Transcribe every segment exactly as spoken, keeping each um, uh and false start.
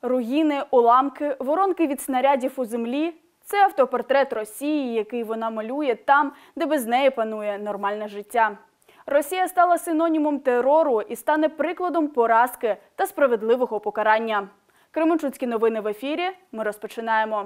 Руїни, уламки, воронки від снарядів у землі – це автопортрет Росії, який вона малює там, де без неї панує нормальне життя. Росія стала синонімом терору і стане прикладом поразки та справедливого покарання. Кременчуцькі новини в ефірі. Ми розпочинаємо.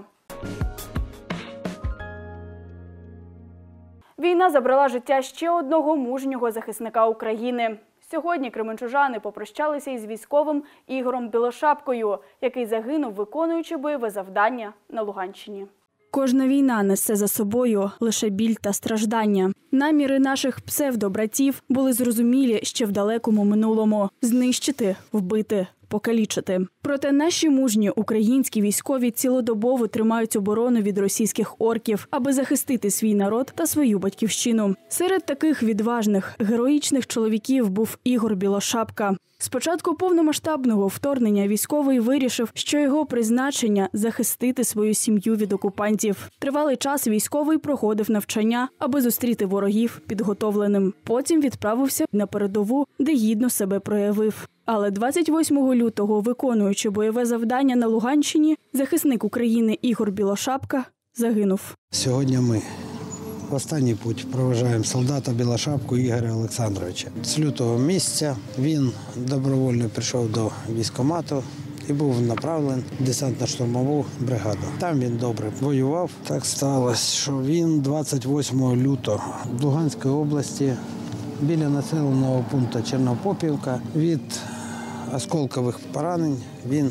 Війна забрала життя ще одного мужнього захисника України. Сьогодні кременчужани попрощалися із військовим Ігорем Білошапкою, який загинув, виконуючи бойове завдання на Луганщині. Кожна війна несе за собою лише біль та страждання. Наміри наших псевдобратів були зрозумілі ще в далекому минулому – знищити, вбити, покалічити. Проте наші мужні українські військові цілодобово тримають оборону від російських орків, аби захистити свій народ та свою батьківщину. Серед таких відважних, героїчних чоловіків був Ігор Білошапка. З початку повномасштабного вторгнення військовий вирішив, що його призначення – захистити свою сім'ю від окупантів. Тривалий час військовий проходив навчання, аби зустріти ворогів підготовленим. Потім відправився на передову, де гідно себе проявив. Але двадцять восьмого лютого, виконуючи бойове завдання на Луганщині, захисник України Ігор Білошапка загинув. Сьогодні ми в останній путь проважаємо солдата Білошапку Ігоря Олександровича. З лютого місяця він добровольно прийшов до військкомату і був направлений в десантно-штурмову бригаду. Там він добре воював. Так сталося, що він двадцять восьмого лютого в Луганській області біля населеного пункту Чернопопівка від осколкових поранень він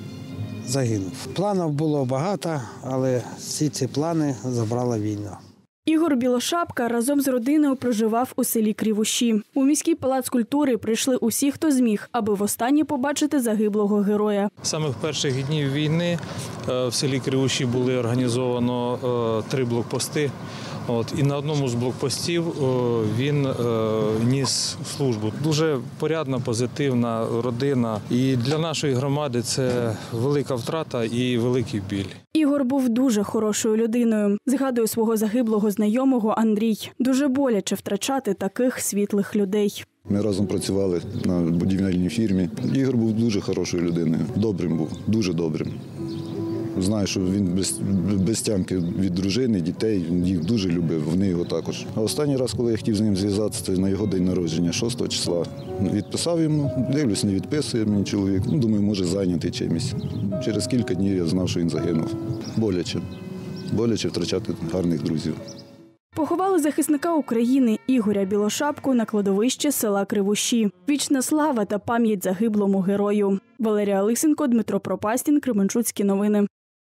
загинув. Планів було багато, але всі ці плани забрала війна. Ігор Білошапка разом з родиною проживав у селі Кривуші. У міський палац культури прийшли усі, хто зміг, аби востаннє побачити загиблого героя. Саме в перших днів війни в селі Кривуші були організовано три блокпости. От, і на одному з блокпостів він е, ніс службу. Дуже порядна, позитивна родина. І для нашої громади це велика втрата і великий біль. Ігор був дуже хорошою людиною. Згадує свого загиблого знайомого Андрій. Дуже боляче втрачати таких світлих людей. Ми разом працювали на будівельній фірмі. Ігор був дуже хорошою людиною. Добрим був, дуже добрим. Знаю, що він без, без тямки від дружини, дітей, він їх дуже любив, вони його також. А останній раз, коли я хотів з ним зв'язатися, це на його день народження, шостого числа. Відписав йому, дивлюсь, не відписує мені чоловік. Ну, думаю, може зайнятий чимось. Через кілька днів я знав, що він загинув. Боляче. Боляче втрачати гарних друзів. Поховали захисника України Ігоря Білошапку на кладовищі села Кривуші. Вічна слава та пам'ять загиблому герою. Валерія Лисенко, Дмитро Пропастін, Кременчуцькі новини.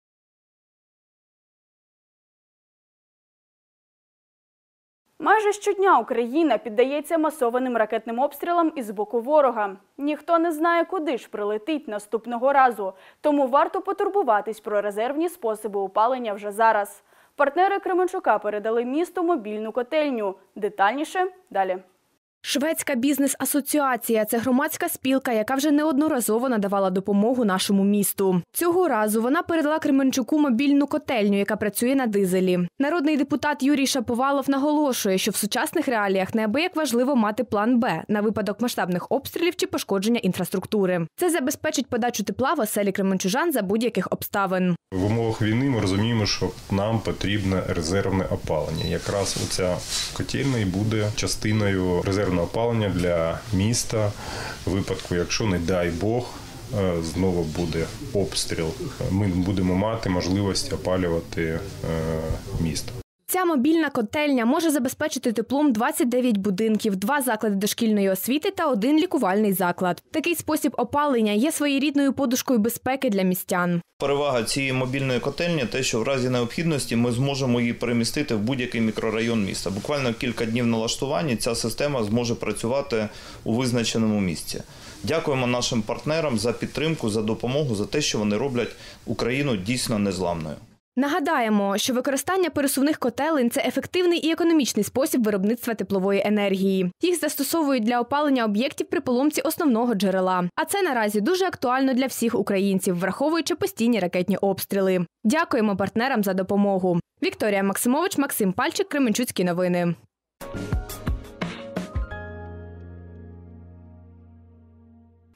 Майже щодня Україна піддається масованим ракетним обстрілам із боку ворога. Ніхто не знає, куди ж прилетить наступного разу, тому варто потурбуватись про резервні способи опалення вже зараз. Партнери Кременчука передали місту мобільну котельню. Детальніше далі. Шведська бізнес-асоціація – це громадська спілка, яка вже неодноразово надавала допомогу нашому місту. Цього разу вона передала Кременчуку мобільну котельню, яка працює на дизелі. Народний депутат Юрій Шаповалов наголошує, що в сучасних реаліях неабияк важливо мати план «Б» на випадок масштабних обстрілів чи пошкодження інфраструктури. Це забезпечить подачу тепла в оселі кременчужан за будь-яких обставин. В умовах війни ми розуміємо, що нам потрібне резервне опалення. Якраз оця котельня і буде частиною резервного опалення для міста в випадку, якщо, не дай Бог, знову буде обстріл. Ми будемо мати можливість опалювати місто. Ця мобільна котельня може забезпечити теплом двадцять дев'ять будинків, два заклади дошкільної освіти та один лікувальний заклад. Такий спосіб опалення є своєрідною подушкою безпеки для містян. Перевага цієї мобільної котельні – те, що в разі необхідності ми зможемо її перемістити в будь-який мікрорайон міста. Буквально кілька днів налаштування ця система зможе працювати у визначеному місці. Дякуємо нашим партнерам за підтримку, за допомогу, за те, що вони роблять Україну дійсно незламною. Нагадаємо, що використання пересувних котелень – це ефективний і економічний спосіб виробництва теплової енергії. Їх застосовують для опалення об'єктів при поломці основного джерела. А це наразі дуже актуально для всіх українців, враховуючи постійні ракетні обстріли. Дякуємо партнерам за допомогу. Вікторія Максимович, Максим Пальчик, Кременчуцькі новини.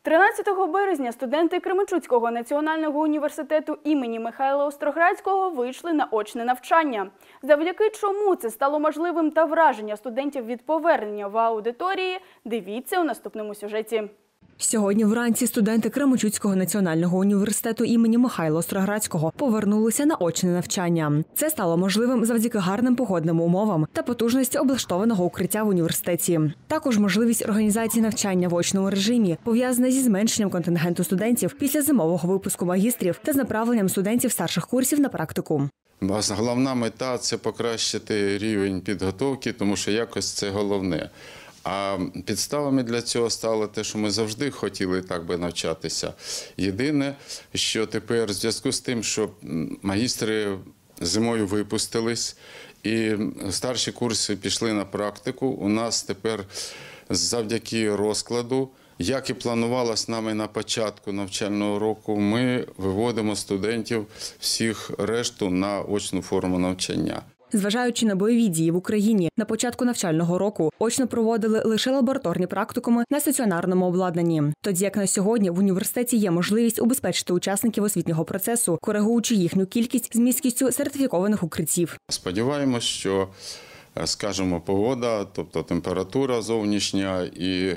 тринадцятого березня студенти Кременчуцького національного університету імені Михайла Остроградського вийшли на очне навчання. Завдяки чому це стало можливим та враження студентів від повернення в аудиторії, дивіться у наступному сюжеті. Сьогодні вранці студенти Кременчуцького національного університету імені Михайла Остроградського повернулися на очне навчання. Це стало можливим завдяки гарним погодним умовам та потужності облаштованого укриття в університеті. Також можливість організації навчання в очному режимі пов'язана зі зменшенням контингенту студентів після зимового випуску магістрів та з направленням студентів старших курсів на практику. Головна мета – це покращити рівень підготовки, тому що якось це головне. А підставами для цього стало те, що ми завжди хотіли так би навчатися. Єдине, що тепер в зв'язку з тим, що магістри зимою випустились і старші курси пішли на практику, у нас тепер завдяки розкладу, як і планувалось нами на початку навчального року, ми виводимо студентів всіх решту на очну форму навчання. Зважаючи на бойові дії в Україні, на початку навчального року очно проводили лише лабораторні практикуми на стаціонарному обладнанні. Тоді як на сьогодні в університеті є можливість убезпечити учасників освітнього процесу, коригуючи їхню кількість з місткістю сертифікованих укриттів. Сподіваємось, що, скажімо, погода, тобто температура зовнішня і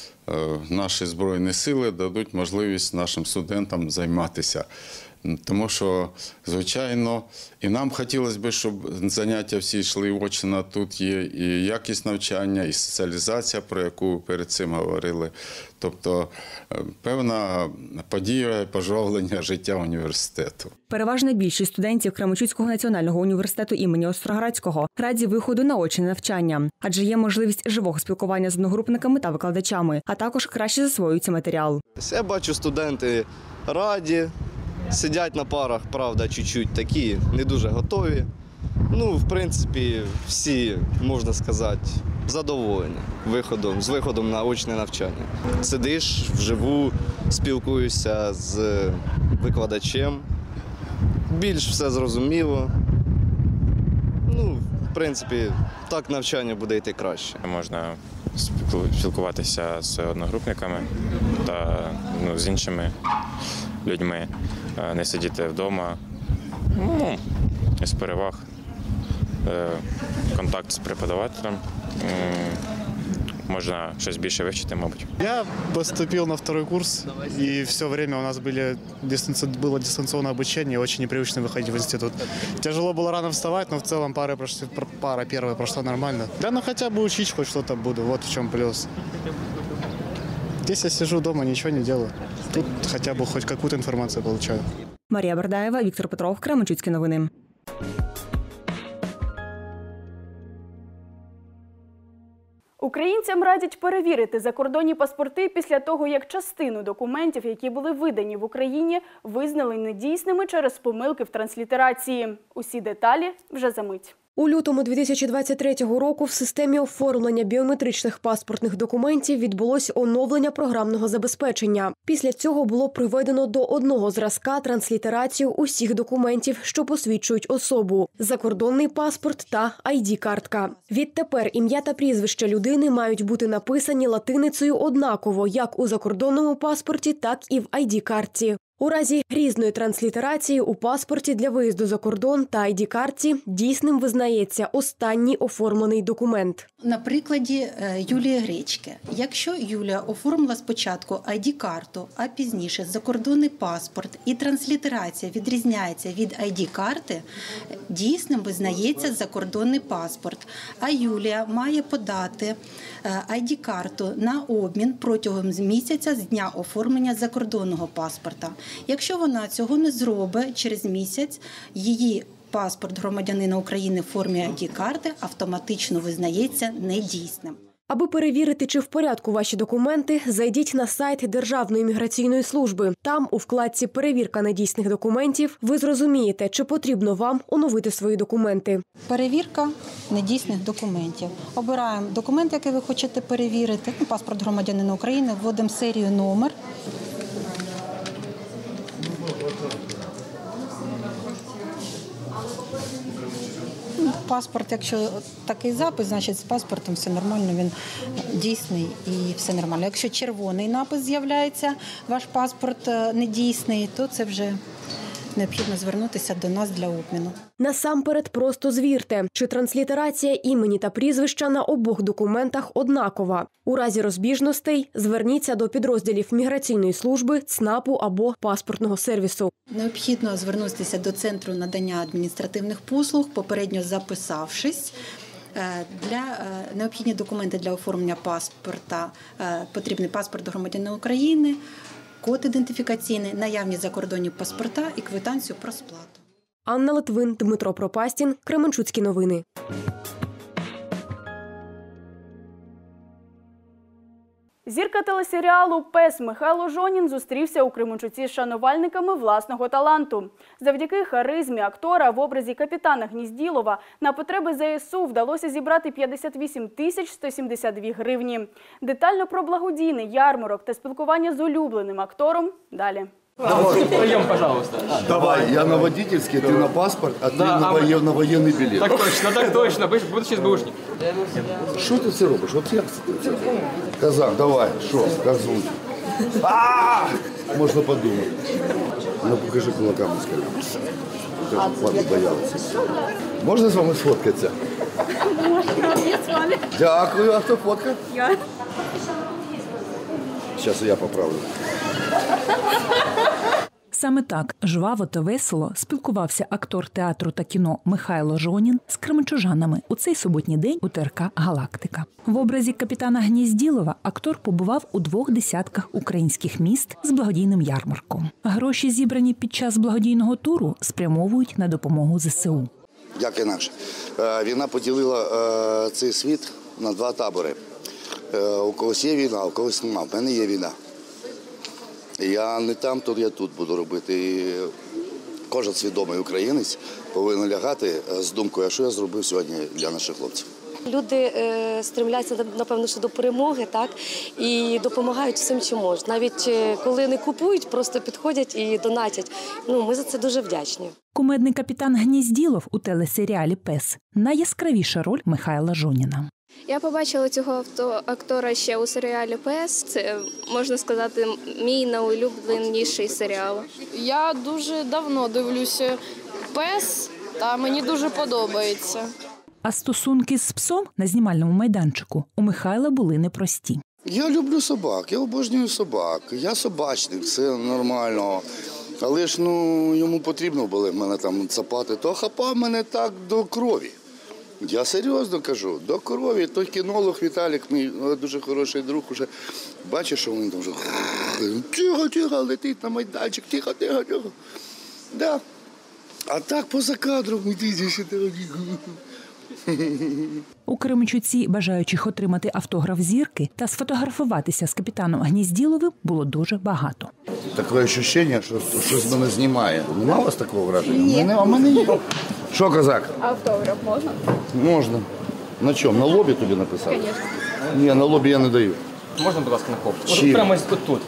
наші Збройні сили дадуть можливість нашим студентам займатися. Тому що, звичайно, і нам хотілося б, щоб заняття всі йшли очно. Тут є і якість навчання, і соціалізація, про яку перед цим говорили. Тобто певна подія і пожвавлення життя університету. Переважна більшість студентів Кременчуцького національного університету імені Остроградського раді виходу на очне навчання, адже є можливість живого спілкування з одногрупниками та викладачами, а також краще засвоюється матеріал. Я бачу, студенти раді. Сидять на парах, правда, чуть-чуть такі, не дуже готові. Ну, в принципі, всі, можна сказати, задоволені виходом, з виходом на очне навчання. Сидиш вживу, спілкуєшся з викладачем, більш все зрозуміло. Ну, в принципі, так навчання буде йти краще. Можна спілкуватися з одногрупниками та ну, з іншими людьми, не сидіти вдома. Ну, з переваг контакт з преподавателем. Можна щось більше вивчити, мабуть. Я поступил на второй курс, и все время у нас были дистанци... было дистанционное обучение, очень непривычно выходить в институт. Тяжело было рано вставать, но в целом пара, прошли... пара первая прошла нормально. Да, ну хотя бы учить хоть что-то буду, вот в чем плюс. Здесь я сижу дома, ничего не делаю. Тут хотя бы хоть какую-то информацию получаю. Марія Бердаєва, Віктор Петров, Кременчуцькі новини. Українцям радять перевірити закордонні паспорти після того, як частину документів, які були видані в Україні, визнали недійсними через помилки в транслітерації. Усі деталі вже за мить. У лютому дві тисячі двадцять третього року в системі оформлення біометричних паспортних документів відбулось оновлення програмного забезпечення. Після цього було приведено до одного зразка транслітерацію усіх документів, що посвідчують особу – закордонний паспорт та ай ді-картка. Відтепер ім'я та прізвище людини мають бути написані латиницею однаково як у закордонному паспорті, так і в ай ді-картці. У разі різної транслітерації у паспорті для виїзду за кордон та ай ді-картці дійсним визнається останній оформлений документ. На прикладі Юлії Гречки. Якщо Юлія оформила спочатку ай ді-карту, а пізніше закордонний паспорт і транслітерація відрізняється від ай ді-карти, дійсним визнається закордонний паспорт. А Юлія має подати ай ді-карту на обмін протягом місяця з дня оформлення закордонного паспорта. Якщо вона цього не зробить через місяць, її паспорт громадянина України в формі ай ді-карти автоматично визнається недійсним. Аби перевірити, чи в порядку ваші документи, зайдіть на сайт Державної міграційної служби. Там, у вкладці «Перевірка недійсних документів», ви зрозумієте, чи потрібно вам оновити свої документи. Перевірка недійсних документів. Обираємо документ, який ви хочете перевірити. Паспорт громадянина України, вводимо серію, номер. Паспорт, якщо такий запис, значить з паспортом все нормально, він дійсний і все нормально. Якщо червоний напис з'являється, ваш паспорт недійсний, то це вже необхідно звернутися до нас для обміну. Насамперед просто звірте, чи транслітерація імені та прізвища на обох документах однакова. У разі розбіжностей зверніться до підрозділів міграційної служби, ЦНАПу або паспортного сервісу. Необхідно звернутися до Центру надання адміністративних послуг, попередньо записавшись. Для необхідні документи для оформлення паспорта потрібний паспорт громадянина України, код ідентифікаційний, наявні закордонні паспорта і квитанцію про сплату. Анна Литвин, Дмитро Пропастін, Кременчуцькі новини. Зірка телесеріалу «Пес» Михайло Жонін зустрівся у Кременчуці з шанувальниками власного таланту. Завдяки харизмі актора в образі капітана Гнізділова на потреби зе ес у вдалося зібрати п'ятдесят вісім тисяч сто сімдесят дві гривні. Детально про благодійний ярмарок та спілкування з улюбленим актором далі. Давай, пройдем, пожалуйста. Давай, я на водительский, ты на паспорт, а ты да, на, воен, на военный билет. Так точно, так точно, будущий СБУшник. Що ти це робиш? От як це? Казах, давай, що, як звуть? Можна подумати. Ну, покажи кулаками скажи. Покажи, папі боялися. Можна з вами сфоткатися? Можна, я з вами. Дякую, а хто фотка? Я. Зараз я поправлю. Саме так жваво та весело спілкувався актор театру та кіно Михайло Жонін з кременчужанами у цей суботній день у те ер ка «Галактика». В образі капітана Гнізділова актор побував у двох десятках українських міст з благодійним ярмарком. Гроші, зібрані під час благодійного туру, спрямовують на допомогу зе се у. Як інакше. Війна поділила цей світ на два табори. У когось є війна, а у когось немає. В мене є війна. Я не там, то я тут буду робити. І кожен свідомий українець повинен лягати з думкою, а що я зробив сьогодні для наших хлопців. Люди е, стремляться, напевно, що до перемоги, так, і допомагають всім, чим можуть. Навіть е, коли не купують, просто підходять і донатять. Ну, ми за це дуже вдячні. Кумедний капітан Гнізділов у телесеріалі «Пес» – найяскравіша роль Михайла Жоніна. Я побачила цього актора ще у серіалі «Пес». Це, можна сказати, мій найулюбленіший серіал. Я дуже давно дивлюся «Пес», та мені дуже подобається. А стосунки з псом на знімальному майданчику у Михайла були непрості. Я люблю собак, я обожнюю собак, я собачник, все нормально. Але ж ну, йому потрібно було мене там цапати, то хапав мене так до крові. Я серйозно кажу, до крові. Той кінолог Віталік, мій дуже хороший друг, уже бачиш, що він там вже тихо-тихо летить на майданчик, тихо-тихо. тихо. Да. А так поза кадром йдіть ще. У Кременчуці бажаючих отримати автограф зірки та сфотографуватися з капітаном Гнізділовим було дуже багато. Таке відчуття, що щось мене знімає. Нема у вас такого враження? Ні. Мене, а мене є. Що, козак? Автограф можна? Можна. На чому? На лобі тобі написав? Звісно. Ні, на лобі я не даю. Можна, будь ласка, на кофту? Чим? Прямо тут, тут.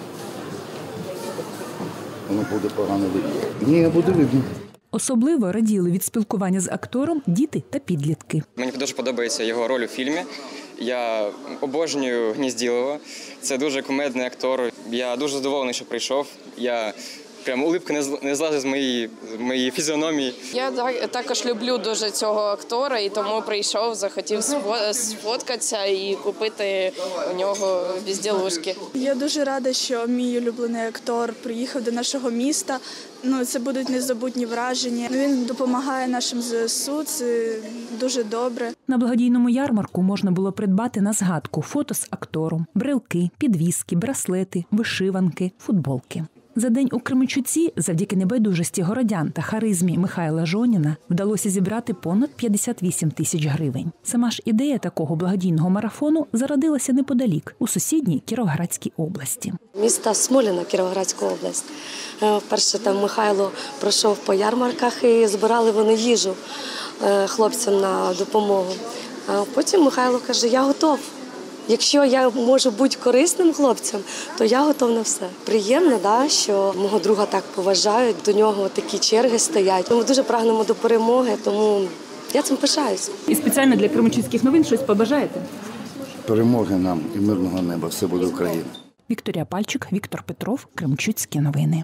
Воно буде погано видно. Ні, буде видно. Особливо раділи від спілкування з актором діти та підлітки. Мені дуже подобається його роль у фільмі. Я обожнюю Гнізділова. Це дуже кумедний актор. Я дуже задоволений, що прийшов. Я прям улипка не злазить з моєї, з моєї фізіономії. Я також люблю дуже цього актора, і тому прийшов, захотів сфоткатися і купити у нього безділушки. Я дуже рада, що мій улюблений актор приїхав до нашого міста. Ну, це будуть незабутні враження. Він допомагає нашим зе ес у, це дуже добре. На благодійному ярмарку можна було придбати на згадку фото з актором, брелки, підвіски, браслети, вишиванки, футболки. За день у Кременчуці, завдяки небайдужості городян та харизмі Михайла Жоніна, вдалося зібрати понад п'ятдесят вісім тисяч гривень. Сама ж ідея такого благодійного марафону зародилася неподалік, у сусідній Кіровоградській області. Міста Смоліна, Кіровоградська область. Вперше там Михайло пройшов по ярмарках і збирали вони їжу хлопцям на допомогу. А потім Михайло каже, я готов. Якщо я можу бути корисним хлопцям, то я готов на все. Приємно, да, що мого друга так поважають, до нього такі черги стоять. Ми дуже прагнемо до перемоги, тому Я цим пишаюсь. І спеціально для кременчуцьких новин щось побажаєте? Перемоги нам і мирного неба. Все буде Україна. Вікторія Пальчик, Віктор Петров, Кременчуцькі новини.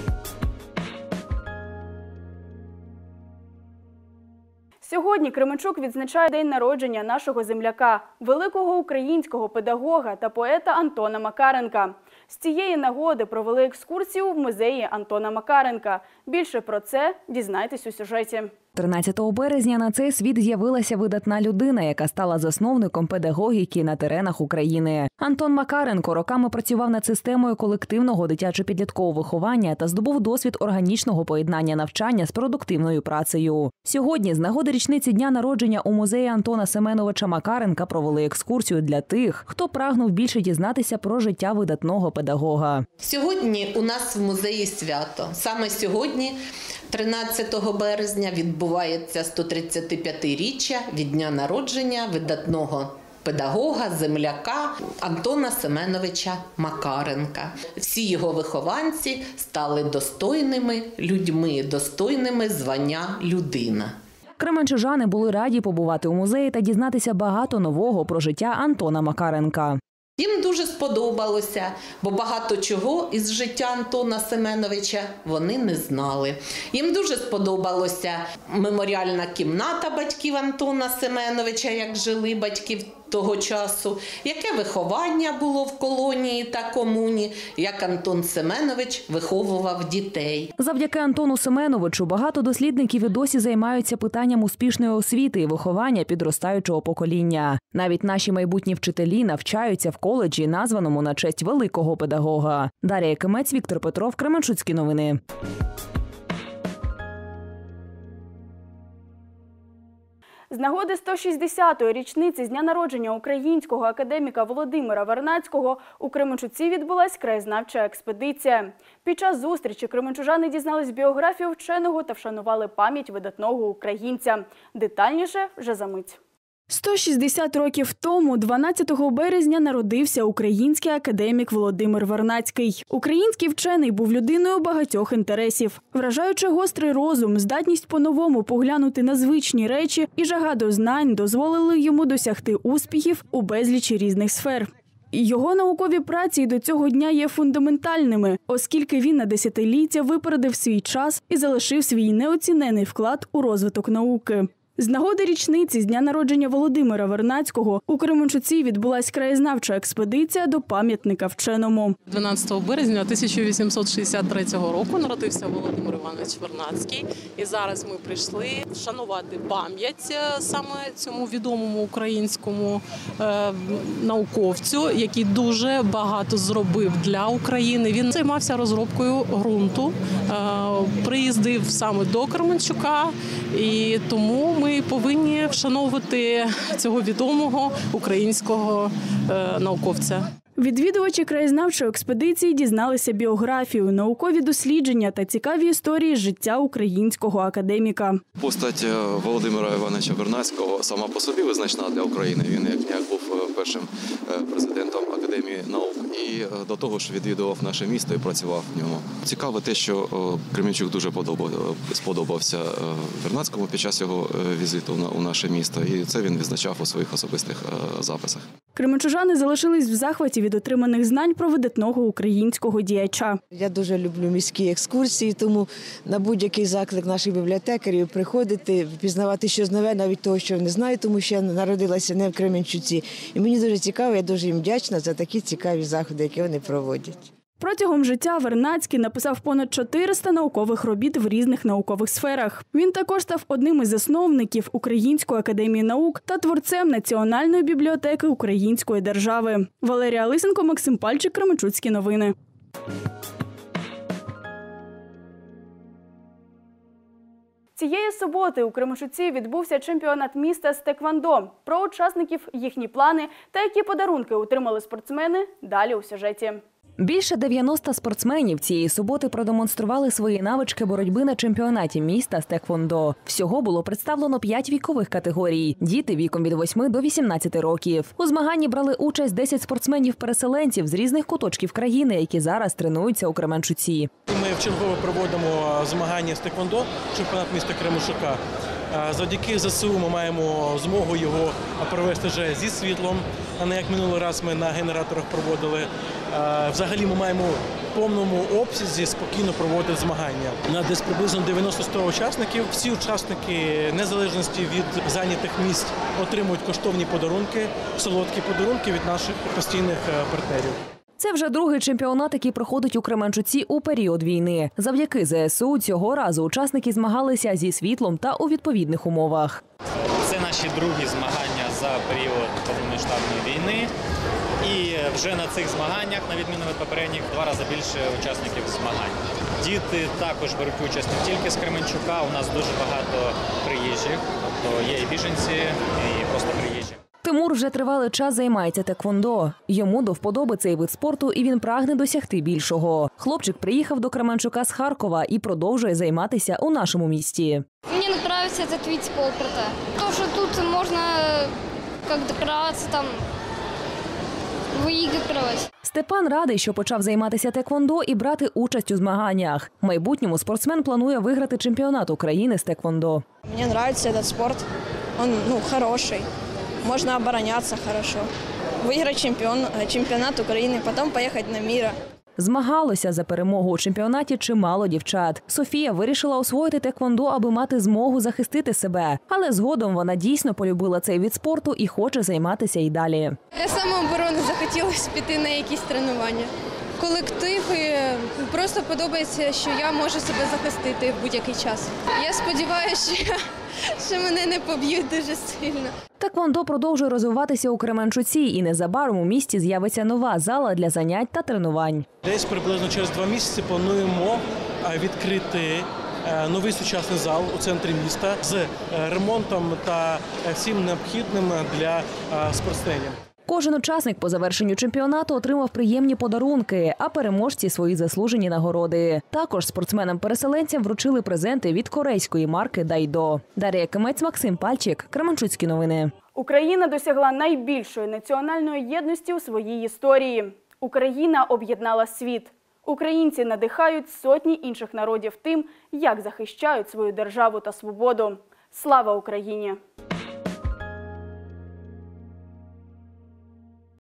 Сьогодні Кременчук відзначає день народження нашого земляка, великого українського педагога та поета Антона Макаренка. З цієї нагоди провели екскурсію в музеї Антона Макаренка. Більше про це дізнайтесь у сюжеті. тринадцятого березня на цей світ з'явилася видатна людина, яка стала засновником педагогіки на теренах України. Антон Макаренко роками працював над системою колективного дитячо-підліткового виховання та здобув досвід органічного поєднання навчання з продуктивною працею. Сьогодні, з нагоди річниці дня народження, у музеї Антона Семеновича Макаренка провели екскурсію для тих, хто прагнув більше дізнатися про життя видатного педагога. Сьогодні у нас в музеї свято. Саме сьогодні, тринадцятого березня, відбувається сто тридцятип'ятиріччя від дня народження видатного педагога, земляка Антона Семеновича Макаренка. Всі його вихованці стали достойними людьми, достойними звання людина. Кременчужани були раді побувати у музеї та дізнатися багато нового про життя Антона Макаренка. Їм дуже сподобалося, бо багато чого із життя Антона Семеновича вони не знали. Їм дуже сподобалося меморіальна кімната батьків Антона Семеновича, як жили батьки того часу, яке виховання було в колонії та комуні, як Антон Семенович виховував дітей. Завдяки Антону Семеновичу багато дослідників і досі займаються питанням успішної освіти і виховання підростаючого покоління. Навіть наші майбутні вчителі навчаються в коледжі, названому на честь великого педагога. Дар'я Якимець, Віктор Петров, Кременчуцькі новини. З нагоди сто шістдесятої річниці з дня народження українського академіка Володимира Вернадського у Кременчуці відбулась краєзнавча експедиція. Під час зустрічі кременчужани дізнались біографію вченого та вшанували пам'ять видатного українця. Детальніше вже за мить. сто шістдесят років тому, дванадцятого березня, народився український академік Володимир Вернадський. Український вчений був людиною багатьох інтересів. Вражаючи гострий розум, здатність по-новому поглянути на звичні речі і жага до знань дозволили йому досягти успіхів у безлічі різних сфер. Його наукові праці до цього дня є фундаментальними, оскільки він на десятиліття випередив свій час і залишив свій неоцінений вклад у розвиток науки. З нагоди річниці з дня народження Володимира Вернадського у Кременчуці відбулась краєзнавча експедиція до пам'ятника вченому. дванадцятого березня тисяча вісімсот шістдесят третього року народився Володимир Іванович Вернадський. І зараз ми прийшли вшанувати пам'ять саме цьому відомому українському е, науковцю, який дуже багато зробив для України. Він займався розробкою ґрунту, е, приїздив саме до Кременчука, і тому ми Ми повинні вшановувати цього відомого українського е, науковця. Відвідувачі краєзнавчої експедиції дізналися біографію, наукові дослідження та цікаві історії життя українського академіка. Постать Володимира Івановича Вернадського сама по собі визначна для України. Він як ніяк був першим президентом Академії наук і до того ж відвідував наше місто і працював в ньому. Цікаво те, що Кременчук дуже сподобався Вернадському під час його візиту у наше місто, і це він відзначав у своїх особистих записах. Кременчужани залишились в захваті від отриманих знань про видатного українського діяча. Я дуже люблю міські екскурсії, тому на будь-який заклик наших бібліотекарів приходити, пізнавати щось нове, навіть того, що не знаю, тому що я народилася не в Кременчуці. І мені дуже цікаво, я дуже їм вдячна за такі цікаві заходи, які вони проводять. Протягом життя Вернадський написав понад чотириста наукових робіт в різних наукових сферах. Він також став одним із засновників Української академії наук та творцем Національної бібліотеки Української держави. Валерія Лисенко, Максим Пальчик, Кременчуцькі новини. Цієї суботи у Кременчуці відбувся чемпіонат міста з теквондо. Про учасників, їхні плани та які подарунки отримали спортсмени – далі у сюжеті. Більше дев'яноста спортсменів цієї суботи продемонстрували свої навички боротьби на чемпіонаті міста з теквондо. Всього було представлено п'ять вікових категорій – діти віком від восьми до вісімнадцяти років. У змаганні брали участь десять спортсменів-переселенців з різних куточків країни, які зараз тренуються у Кременчуці. Ми вчергове проводимо змагання з теквондо, чемпіонат міста Кременчука. Завдяки ЗСУ ми маємо змогу його провести вже зі світлом, а не як минулий раз ми на генераторах проводили. Взагалі ми маємо в повному обсязі спокійно проводити змагання. На десь приблизно дев'яносто-сто учасників. Всі учасники, незалежності від зайнятих місць, отримують коштовні подарунки, солодкі подарунки від наших постійних партнерів. Це вже другий чемпіонат, який проходить у Кременчуці у період війни. Завдяки ЗСУ цього разу учасники змагалися зі світлом та у відповідних умовах. Це наші другі змагання за період повномасштабної війни. І вже на цих змаганнях, на відміну від попередніх, два рази більше учасників змагань. Діти також беруть участь не тільки з Кременчука, у нас дуже багато приїжджих, тобто є і біженці, і просто приїжджі. Тимур вже тривалий час займається теквондо. Йому до вподоби цей вид спорту і він прагне досягти більшого. Хлопчик приїхав до Кременчука з Харкова і продовжує займатися у нашому місті. Мені подобається цей вид спорту. Тому що тут можна як дократися, там, виігрувати. Степан радий, що почав займатися теквондо і брати участь у змаганнях. В майбутньому спортсмен планує виграти чемпіонат України з теквондо. Мені подобається цей спорт. Він ну, хороший. Можно обороняться хорошо, выиграть чемпион, чемпионат Украины, потом поехать на мир. Змагалося за перемогу у чемпіонаті чимало дівчат. Софія вирішила освоїти теквондо, аби мати змогу захистити себе. Але згодом вона дійсно полюбила цей вид спорту і хоче займатися і далі. Для самооборони захотілося піти на якісь тренування. Колектив і просто подобається, що я можу себе захистити в будь-який час. Я сподіваюся, що, що мене не поб'ють дуже сильно. Теквондо продовжує розвиватися у Кременчуці, і незабаром у місті з'явиться нова зала для занять та тренувань. Десь приблизно через два місяці плануємо відкрити новий сучасний зал у центрі міста з ремонтом та всім необхідним для спортсменів. Кожен учасник по завершенню чемпіонату отримав приємні подарунки, а переможці – свої заслужені нагороди. Також спортсменам-переселенцям вручили презенти від корейської марки «Дайдо». Дар'я Кимець, Максим Пальчик, Кременчуцькі новини. Україна досягла найбільшої національної єдності у своїй історії. Україна об'єднала світ. Українці надихають сотні інших народів тим, як захищають свою державу та свободу. Слава Україні!